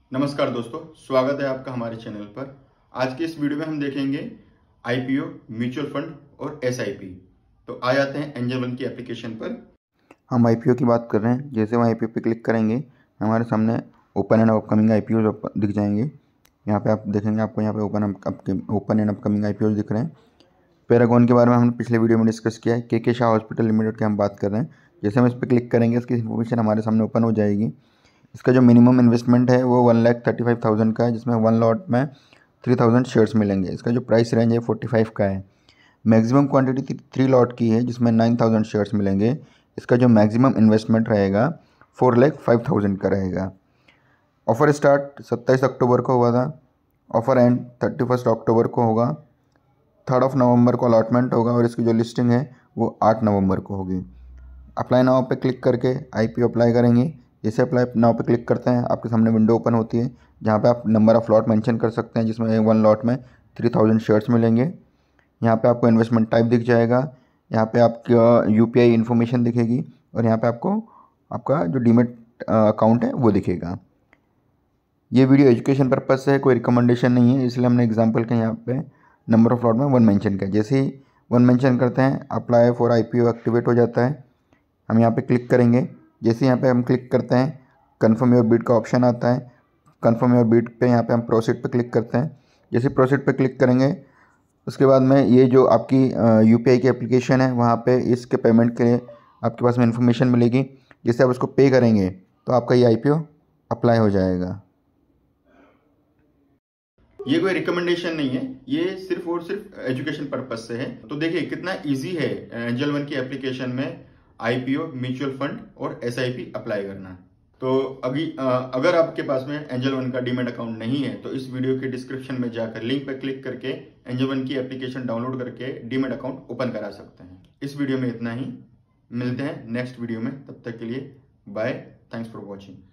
नमस्कार दोस्तों, स्वागत है आपका हमारे चैनल पर। आज के इस वीडियो में हम देखेंगे आईपीओ, म्यूचुअल फंड और एसआईपी। तो आ जाते हैं एंजल वन की एप्लीकेशन पर। हम आईपीओ की बात कर रहे हैं। जैसे हम आईपीओ पे क्लिक करेंगे हमारे सामने ओपन एंड अपकमिंग आईपीओ दिख जाएंगे। यहाँ पे आप देखेंगे, आपको यहाँ पे ओपन एंड अपकमिंग आईपीओ दिख रहे हैं। पैरागॉन के बारे में हमने पिछले वीडियो में डिस्कस किया है। के शाह हॉस्पिटल लिमिटेड की हम बात कर रहे हैं। जैसे हम इस पर क्लिक करेंगे इसकी इन्फॉर्मेशन हमारे सामने ओपन हो जाएगी। इसका जो मिनिमम इन्वेस्टमेंट है वो 1,35,000 का है, जिसमें 1 लॉट में 3,000 शेयर्स मिलेंगे। इसका जो प्राइस रेंज है 45 का है। मैक्सिमम क्वांटिटी 3 लॉट की है, जिसमें 9,000 शेयर्स मिलेंगे। इसका जो मैक्सिमम इन्वेस्टमेंट रहेगा 4,05,000 का रहेगा। ऑफ़र स्टार्ट 27 अक्टूबर को हुआ था। ऑफ़र एंड 31 अक्टूबर को होगा। 3 नवंबर को अलॉटमेंट होगा और इसकी जो लिस्टिंग है वो 8 नवंबर को होगी। अप्लाई नाउ पे क्लिक करके आईपीओ अप्लाई करेंगे। जैसे अप्लाई नाउ पे क्लिक करते हैं आपके सामने विंडो ओपन होती है, जहाँ पे आप नंबर ऑफ़ लॉट मेंशन कर सकते हैं, जिसमें 1 लॉट में 3,000 शेयर्स मिलेंगे। यहाँ पे आपको इन्वेस्टमेंट टाइप दिख जाएगा। यहाँ पे आपका यूपीआई इन्फॉर्मेशन दिखेगी और यहाँ पे आपको आपका जो डीमेट अकाउंट है वो दिखेगा। ये वीडियो एजुकेशन पर्पज से है, कोई रिकमेंडेशन नहीं है, इसलिए हमने एग्जांपल के यहाँ पे नंबर ऑफ़ लॉट में 1 मेंशन किया। जैसे ही 1 मेंशन करते हैं अप्लाई फॉर आईपीओ एक्टिवेट हो जाता है। हम यहाँ पे क्लिक करेंगे। जैसे यहाँ पे हम क्लिक करते हैं कन्फर्म योर बिड का ऑप्शन आता है। कन्फर्म योर बिड पे यहाँ पे हम प्रोसीड पे क्लिक करते हैं। जैसे प्रोसीड पे क्लिक करेंगे उसके बाद में ये जो आपकी यूपीआई की एप्लीकेशन है वहाँ पे इसके पेमेंट के लिए आपके पास में इन्फॉर्मेशन मिलेगी। जिससे आप उसको पे करेंगे तो आपका ये आईपीओ अप्लाई हो जाएगा। ये कोई रिकमेंडेशन नहीं है, ये सिर्फ और सिर्फ एजुकेशन पर्पज से है। तो देखिए कितना इजी है एंजल वन की एप्लीकेशन में आईपीओ, म्यूचुअल फंड और एसआईपी अप्लाई करना। तो अगर आपके पास में एंजल वन का डीमैट अकाउंट नहीं है तो इस वीडियो के डिस्क्रिप्शन में जाकर लिंक पर क्लिक करके एंजल वन की एप्लीकेशन डाउनलोड करके डीमैट अकाउंट ओपन करा सकते हैं। इस वीडियो में इतना ही, मिलते हैं नेक्स्ट वीडियो में। तब तक के लिए बाय, थैंक्स फॉर वॉचिंग।